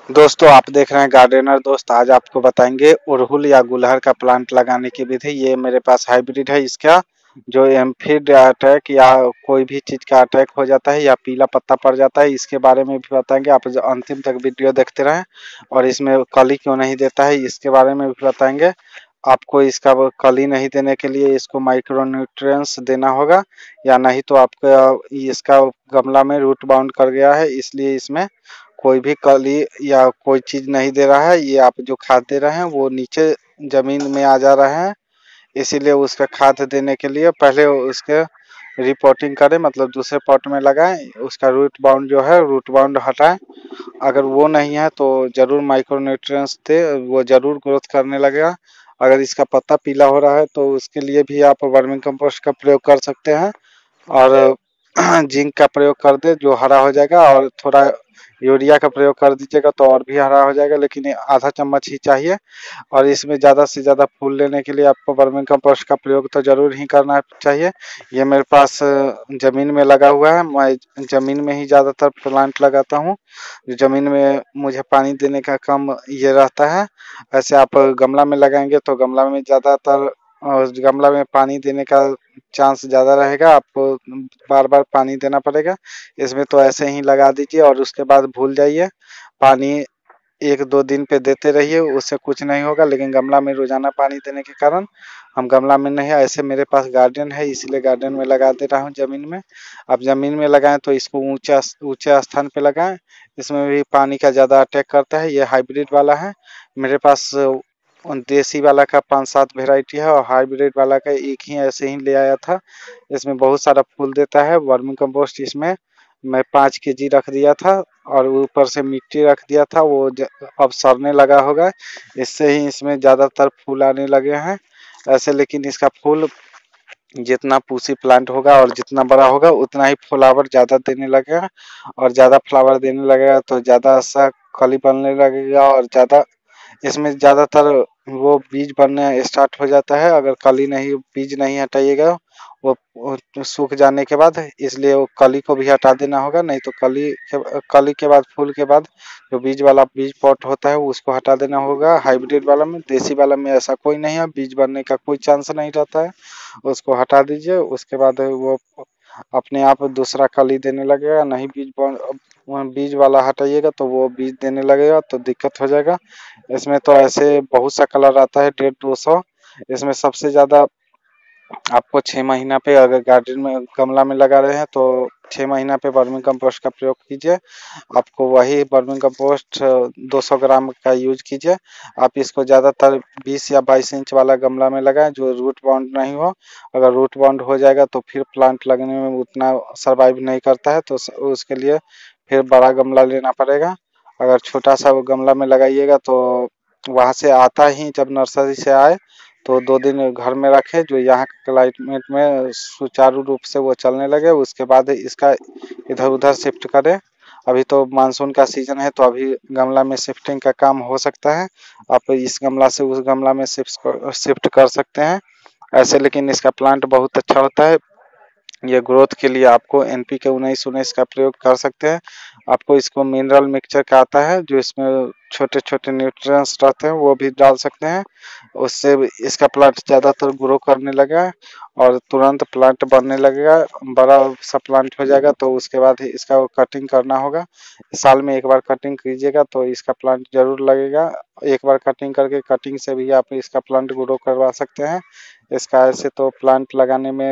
दोस्तों आप देख रहे हैं गार्डनर दोस्त। आज आपको बताएंगे अड़हुल या गुलहर का प्लांट लगाने की विधि। ये मेरे पास हाइब्रिड है। इसका जो एम्फिड अटैक या कोई भी चीज़ का अटैक हो जाता है या पीला पत्ता पड़ जाता है, इसके बारे में भी बताएंगे। आप जो अंतिम तक वीडियो देखते रहें। और इसमें कली क्यों नहीं देता है, इसके बारे में भी बताएंगे। आपको इसका वो कली नहीं देने के लिए इसको माइक्रो न्यूट्रिएंट्स देना होगा, या नहीं तो आपका इसका गमला में रूट बाउंड कर गया है, इसलिए इसमें कोई भी कली या कोई चीज नहीं दे रहा है। ये आप जो खाद दे रहे हैं वो नीचे जमीन में आ जा रहे हैं, इसीलिए उसका खाद देने के लिए पहले उसके रिपोर्टिंग करें, मतलब दूसरे पॉट में लगाएं। उसका रूट बाउंड जो है रूट बाउंड हटाएं। अगर वो नहीं है तो जरूर माइक्रो न्यूट्रिएंट्स दे, वो जरूर ग्रोथ करने लगेगा। अगर इसका पत्ता पीला हो रहा है तो उसके लिए भी आप वर्मिंग कंपोस्ट का प्रयोग कर सकते हैं, और जिंक का प्रयोग कर दे जो हरा हो जाएगा, और थोड़ा यूरिया का प्रयोग कर दीजिएगा तो और भी हरा हो जाएगा, लेकिन ये आधा चम्मच ही चाहिए। और इसमें ज़्यादा से ज़्यादा फूल लेने के लिए आपको वर्मी कंपोस्ट का प्रयोग तो ज़रूर ही करना चाहिए। ये मेरे पास ज़मीन में लगा हुआ है। मैं ज़मीन में ही ज़्यादातर प्लांट लगाता हूँ। ज़मीन में मुझे पानी देने का कम ये रहता है। ऐसे आप गमला में लगाएंगे तो गमला में ज़्यादातर गमला में पानी देने का चांस ज़्यादा रहेगा, आपको बार बार पानी देना पड़ेगा। इसमें तो ऐसे ही लगा दीजिए और उसके बाद भूल जाइए। पानी 1-2 दिन पे देते रहिए, उससे कुछ नहीं होगा। लेकिन गमला में रोजाना पानी देने के कारण हम गमला में नहीं, ऐसे मेरे पास गार्डन है इसलिए गार्डन में लगा दे रहा हूँ ज़मीन में। आप ज़मीन में लगाएं तो इसको ऊंचा ऊंचे स्थान पे लगाएं। इसमें भी पानी का ज़्यादा अटैक करता है। ये हाइब्रिड वाला है। मेरे पास देसी वाला का 5-7 वेराइटी है, और हाइब्रिड वाला का एक ही ऐसे ही ले आया था। इसमें बहुत सारा फूल देता है। वर्मी कंपोस्ट इसमें मैं 5 kg रख दिया था, और ऊपर से मिट्टी रख दिया था। वो अब सड़ने लगा होगा, इससे ही इसमें ज़्यादातर फूल आने लगे हैं ऐसे। लेकिन इसका फूल जितना पूसी प्लांट होगा और जितना बड़ा होगा उतना ही फ्लावर ज़्यादा देने लगेगा, और ज़्यादा फ्लावर देने लगेगा तो ज़्यादा अच्छा कली बनने लगेगा, और ज़्यादा इसमें ज़्यादातर वो बीज बनने स्टार्ट हो जाता है। अगर कली नहीं, बीज नहीं हटाइएगा वो सूख जाने के बाद, इसलिए वो कली को भी हटा देना होगा। नहीं तो कली के बाद, फूल के बाद जो बीज वाला बीज पॉट होता है उसको हटा देना होगा। हाइब्रिड वाला में, देसी वाला में ऐसा कोई नहीं है, बीज बनने का कोई चांस नहीं रहता है। उसको हटा दीजिए, उसके बाद वो अपने आप दूसरा कली देने लगेगा। नहीं बीज वाला हटाइएगा तो वो बीज देने लगेगा तो दिक्कत हो जाएगा। इसमें तो ऐसे बहुत सा कलर आता है, 150-200। इसमें सबसे ज़्यादा आपको 6 महीना पे, अगर गार्डन में गमला में लगा रहे हैं तो 6 महीना पे वर्मी कंपोस्ट का प्रयोग कीजिए। आपको वही वर्मी कंपोस्ट 200 ग्राम का यूज कीजिए। आप इसको ज़्यादातर 20 या 22 इंच वाला गमला में लगाएं जो रूट बाउंड नहीं हो। अगर रूट बाउंड हो जाएगा तो फिर प्लांट लगने में उतना सर्वाइव नहीं करता है, तो उसके लिए फिर बड़ा गमला लेना पड़ेगा। अगर छोटा सा वो गमला में लगाइएगा तो वहाँ से आता ही जब नर्सरी से आए तो 2 दिन घर में रखें, जो यहाँ के क्लाइमेट में सुचारू रूप से वो चलने लगे। उसके बाद इसका इधर उधर शिफ्ट करें। अभी तो मानसून का सीजन है तो अभी गमला में शिफ्टिंग का काम हो सकता है। आप इस गमला से उस गमला में शिफ्ट कर सकते हैं ऐसे। लेकिन इसका प्लांट बहुत अच्छा होता है। ये ग्रोथ के लिए आपको NPK 19-19 का प्रयोग कर सकते हैं। आपको इसको मिनरल मिक्सचर का आता है जो इसमें छोटे छोटे न्यूट्रिएंट्स रहते हैं, वो भी डाल सकते हैं। उससे इसका प्लांट ज़्यादातर ग्रो करने लगा और तुरंत प्लांट बनने लगेगा, बड़ा सा प्लांट हो जाएगा। तो उसके बाद ही इसका कटिंग करना होगा। साल में एक बार कटिंग कीजिएगा तो इसका प्लांट जरूर लगेगा। एक बार कटिंग करके, कटिंग से भी आप इसका प्लांट ग्रो करवा सकते हैं। इसका ऐसे तो प्लांट लगाने में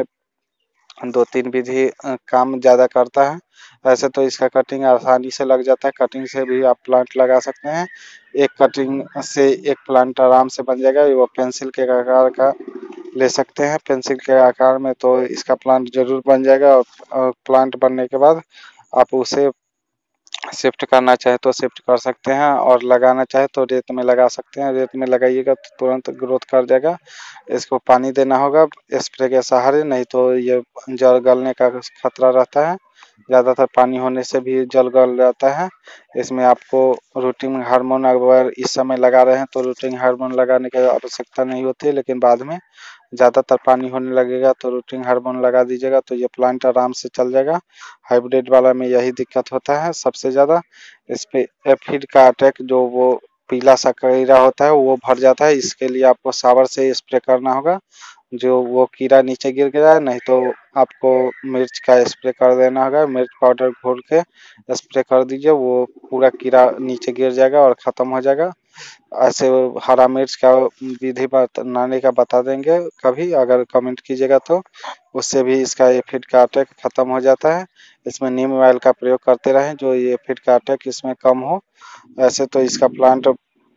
2-3 विधि काम ज़्यादा करता है। वैसे तो इसका कटिंग आसानी से लग जाता है, कटिंग से भी आप प्लांट लगा सकते हैं। एक कटिंग से एक प्लांट आराम से बन जाएगा। वो पेंसिल के आकार का ले सकते हैं, पेंसिल के आकार में तो इसका प्लांट जरूर बन जाएगा। और प्लांट बनने के बाद आप उसे शिफ्ट करना चाहे तो शिफ्ट कर सकते हैं, और लगाना चाहे तो रेत में लगा सकते हैं। रेत में लगाइएगा तो तुरंत ग्रोथ कर जाएगा। इसको पानी देना होगा स्प्रे के सहारे, नहीं तो ये जड़ गलने का खतरा रहता है। ज़्यादातर पानी होने से भी जल गल जाता है। इसमें आपको रूटिंग हार्मोन, अगर इस समय लगा रहे हैं तो रूटिंग हार्मोन लगाने की आवश्यकता नहीं होती है, लेकिन बाद में ज़्यादातर पानी होने लगेगा तो रूटिंग हार्मोन लगा दीजिएगा तो ये प्लांट आराम से चल जाएगा। हाइब्रिड वाला में यही दिक्कत होता है सबसे ज़्यादा। इस पे एफिड का अटैक जो वो पीला सा कीड़ा होता है वो भर जाता है, इसके लिए आपको शावर से स्प्रे करना होगा जो वो कीड़ा नीचे गिर गया, नहीं तो आपको मिर्च का स्प्रे कर देना होगा। मिर्च पाउडर घोल के स्प्रे कर दीजिए, वो पूरा कीड़ा नीचे गिर जाएगा और ख़त्म हो जाएगा। ऐसे हरा मिर्च का विधि बनाने का बता देंगे कभी, अगर कमेंट कीजिएगा तो उससे भी इसका एफिड का अटैक ख़त्म हो जाता है। इसमें नीम ऑयल का प्रयोग करते रहें जो ये एफिड का अटैक इसमें कम हो। ऐसे तो इसका प्लांट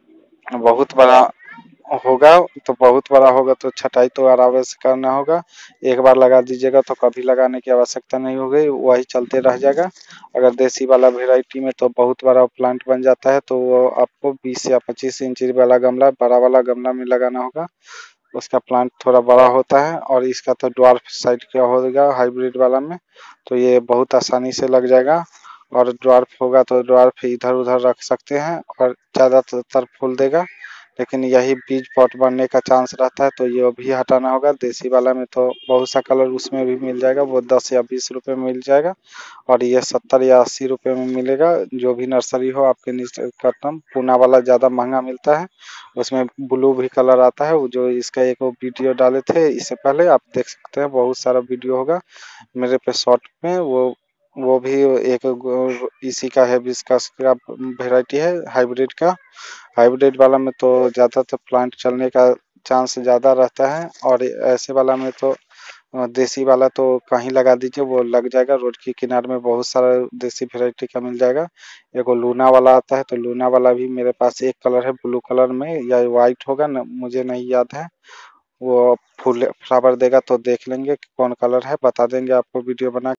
बहुत बड़ा होगा, तो बहुत बड़ा होगा तो छटाई तो आराम से करना होगा। एक बार लगा दीजिएगा तो कभी लगाने की आवश्यकता नहीं होगी, वही चलते रह जाएगा। अगर देसी वाला वेराइटी में तो बहुत बड़ा प्लांट बन जाता है, तो वो आपको 20 या 25 इंच वाला गमला, बड़ा वाला गमला में लगाना होगा। उसका प्लांट थोड़ा बड़ा होता है और इसका तो ड्वार्फ साइज का होगा हाइब्रिड वाला में, तो ये बहुत आसानी से लग जाएगा। और ड्वार्फ होगा तो ड्वार्फ इधर उधर रख सकते हैं और ज़्यादातर फूल देगा। लेकिन यही बीज पॉट बनने का चांस रहता है तो ये भी हटाना होगा। देसी वाला में तो बहुत सा कलर उसमें भी मिल जाएगा, वो 10 या 20 रुपए में मिल जाएगा और ये 70 या 80 रुपए में मिलेगा। जो भी नर्सरी हो आपके निकटतम। पूना वाला ज़्यादा महंगा मिलता है, उसमें ब्लू भी कलर आता है। वो जो इसका एक वो वीडियो डाले थे इससे पहले, आप देख सकते हैं, बहुत सारा वीडियो होगा मेरे पे शॉर्ट में। वो भी एक इसी का है, हिबिस्कस का वेराइटी है हाइब्रिड का। हाइब्रिड वाला में तो ज़्यादातर प्लांट चलने का चांस ज़्यादा रहता है और ऐसे वाला में तो देसी वाला तो कहीं लगा दीजिए वो लग जाएगा। रोड के किनारे में बहुत सारा देसी वेराइटी का मिल जाएगा। एक वो लूना वाला आता है, तो लूना वाला भी मेरे पास एक कलर है ब्लू कलर में या वाइट होगा न, मुझे नहीं याद है। वो फूल फ्लावर देगा तो देख लेंगे कि कौन कलर है, बता देंगे आपको वीडियो बना